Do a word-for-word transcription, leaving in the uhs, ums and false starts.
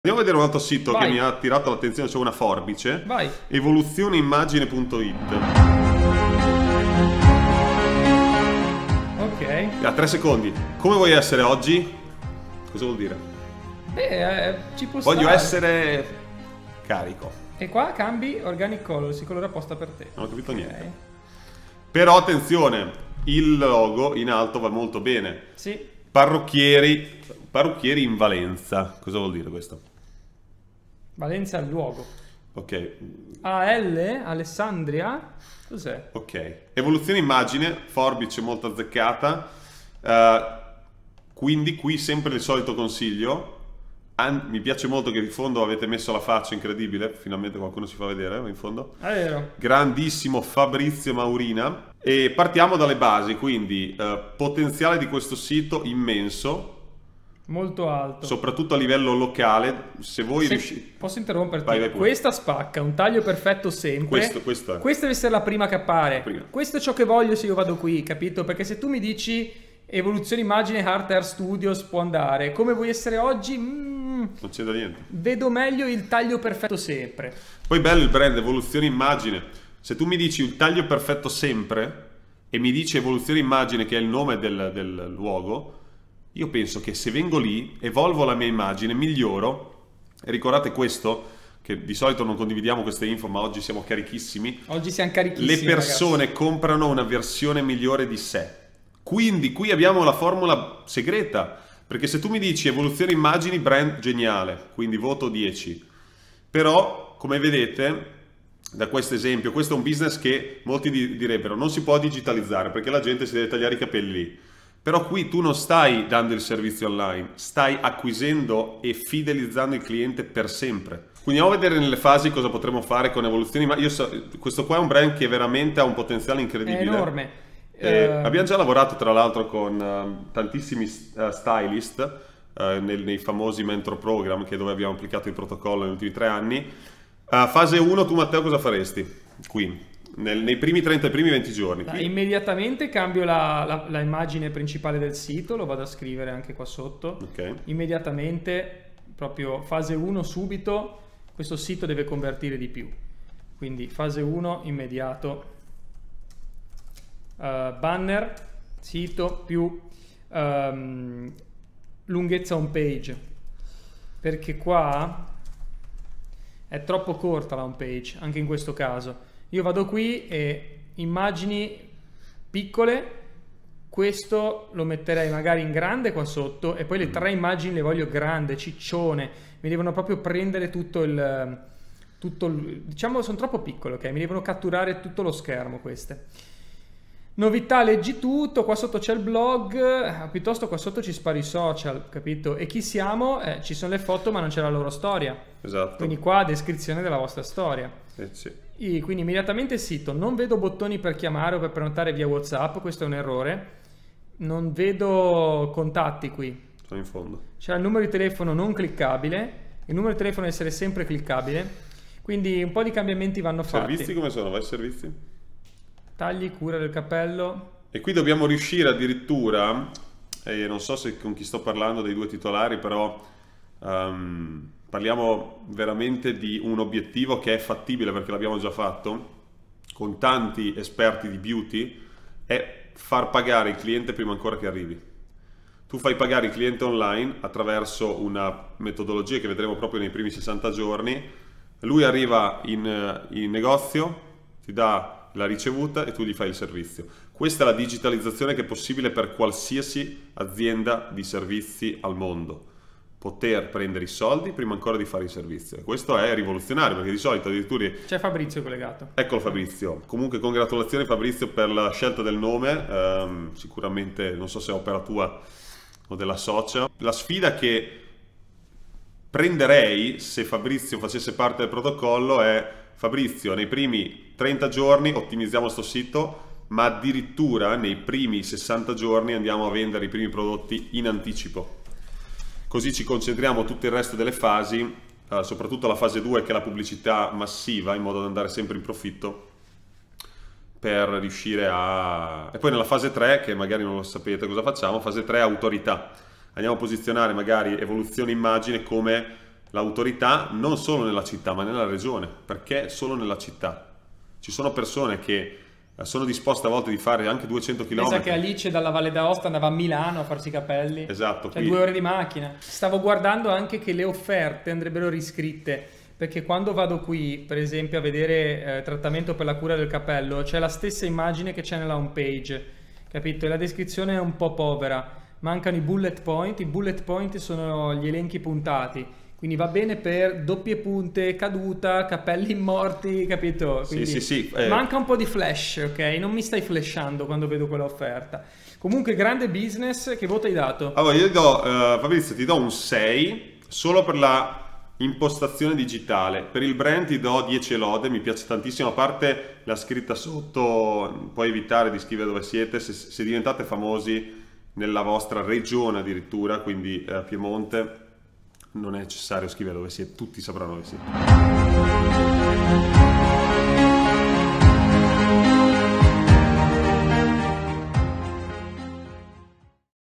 Andiamo a vedere un altro sito Vai. che mi ha attirato l'attenzione, c'è una forbice. Vai. evoluzione-immagine punto it. Ok. A tre secondi. Come vuoi essere oggi? Cosa vuol dire? Beh, eh, ci può Voglio stare. essere carico. E qua cambi organic color, si colora apposta per te. Non ho capito Ok. niente. Però attenzione, il logo in alto va molto bene. Sì. Parrucchieri, parrucchieri in Valenza. Cosa vuol dire questo? Valenza è il luogo. Ok. A L, Alessandria. Cos'è? Ok. Evoluzione immagine, forbice molto azzeccata. Uh, quindi qui sempre il solito consiglio. An mi piace molto che in fondo avete messo la faccia, incredibile. Finalmente qualcuno si fa vedere in fondo. È vero. Grandissimo Fabrizio Maurina. E partiamo dalle basi, quindi uh, potenziale di questo sito immenso. Molto alto. Soprattutto a livello locale. Se voi Se riuscite... posso interromperti? Vai, vai pure. Questa spacca, un taglio perfetto sempre. Questo, questo è. Questa deve essere la prima che appare. Prima. Questo è ciò che voglio se io vado qui, capito? Perché se tu mi dici evoluzione immagine Art Air Studios può andare. Come vuoi essere oggi? Mm, Non c'è da niente. vedo meglio il taglio perfetto sempre. Poi bello il brand, evoluzione immagine. Se tu mi dici il taglio perfetto sempre e mi dici evoluzione immagine, che è il nome del, del luogo, io penso che se vengo lì, evolvo la mia immagine, miglioro. E ricordate questo, che di solito non condividiamo queste info, ma oggi siamo carichissimi. Oggi siamo carichissimi. Le persone ragazzi. comprano una versione migliore di sé. Quindi qui abbiamo la formula segreta. Perché se tu mi dici evoluzione immagini, brand geniale, quindi voto dieci. Però, come vedete, da questo esempio, questo è un business che molti di direbbero non si può digitalizzare perché la gente si deve tagliare i capelli lì. Però qui tu non stai dando il servizio online, stai acquisendo e fidelizzando il cliente per sempre. Quindi andiamo a vedere nelle fasi cosa potremo fare con evoluzioni. Ma io so, questo qua è un brand che veramente ha un potenziale incredibile. È enorme. Eh, Uh, abbiamo già lavorato tra l'altro con uh, tantissimi uh, stylist uh, nel, nei famosi mentor program, che dove abbiamo applicato il protocollo negli ultimi tre anni. Uh, fase uno, tu Matteo cosa faresti qui? Nel, nei primi trenta, primi venti giorni. Dai, immediatamente cambio la, la, la immagine principale del sito, lo vado a scrivere anche qua sotto. Okay. Immediatamente, proprio fase uno, subito, questo sito deve convertire di più. Quindi fase uno, immediato. Uh, banner, sito più um, lunghezza home page. Perché qua è troppo corta la home page, anche in questo caso. Io vado qui e immagini piccole, questo lo metterei magari in grande qua sotto e poi le tre immagini le voglio grande, ciccione, mi devono proprio prendere tutto il, tutto il, diciamo sono troppo piccole, ok? Mi devono catturare tutto lo schermo queste. Novità, leggi tutto, qua sotto c'è il blog, eh, piuttosto qua sotto ci spari i social, capito? E chi siamo? Eh, ci sono le foto ma non c'è la loro storia. Esatto. Quindi qua descrizione della vostra storia. Eh, sì. E quindi immediatamente il sito, non vedo bottoni per chiamare o per prenotare via WhatsApp, questo è un errore. Non vedo contatti qui. Sono in fondo. C'è il numero di telefono non cliccabile, il numero di telefono deve essere sempre cliccabile, quindi un po' di cambiamenti vanno fatti. Servizi come sono? Vai servizi? Tagli, cura del capello. E qui dobbiamo riuscire addirittura, e non so se con chi sto parlando dei due titolari, però um, parliamo veramente di un obiettivo che è fattibile perché l'abbiamo già fatto con tanti esperti di beauty, è far pagare il cliente prima ancora che arrivi. Tu fai pagare il cliente online attraverso una metodologia che vedremo proprio nei primi sessanta giorni. Lui arriva in, in negozio, ti dà la ricevuta e tu gli fai il servizio. Questa è la digitalizzazione che è possibile per qualsiasi azienda di servizi al mondo. Poter prendere i soldi prima ancora di fare il servizio. E questo è rivoluzionario perché di solito addirittura... C'è Fabrizio collegato. Eccolo Fabrizio. Comunque congratulazioni Fabrizio per la scelta del nome. Um, sicuramente non so se è opera tua o della socia. La sfida che prenderei se Fabrizio facesse parte del protocollo è: Fabrizio, nei primi trenta giorni ottimizziamo sto sito, ma addirittura nei primi sessanta giorni andiamo a vendere i primi prodotti in anticipo. Così ci concentriamo tutto il resto delle fasi, eh, soprattutto la fase due che è la pubblicità massiva, in modo da andare sempre in profitto, per riuscire a... E poi nella fase tre, che magari non lo sapete cosa facciamo, fase tre autorità. Andiamo a posizionare magari evoluzione immagine come l'autorità non solo nella città ma nella regione. Perché solo nella città? Ci sono persone che sono disposte a volte di fare anche duecento chilometri. Pensa che Alice dalla Valle d'Aosta andava a Milano a farsi i capelli. Esatto. Cioè qui... due ore di macchina. Stavo guardando anche che le offerte andrebbero riscritte, perché quando vado qui, per esempio, a vedere eh, trattamento per la cura del capello, c'è la stessa immagine che c'è nella home page, capito? E la descrizione è un po' povera. Mancano i bullet point. I bullet point sono gli elenchi puntati. Quindi va bene per doppie punte, caduta, capelli immorti, capito? Quindi sì, sì, sì. Eh. Manca un po' di flash, ok? Non mi stai flashando quando vedo quell'offerta. Comunque grande business, che voto hai dato? Allora io do, uh, Fabrizio, ti do un sei solo per la impostazione digitale. Per il brand ti do dieci lode, mi piace tantissimo, a parte la scritta sotto, puoi evitare di scrivere dove siete, se, se diventate famosi nella vostra regione addirittura, quindi uh, Piemonte, non è necessario scrivere dove siete, tutti sapranno dove siete.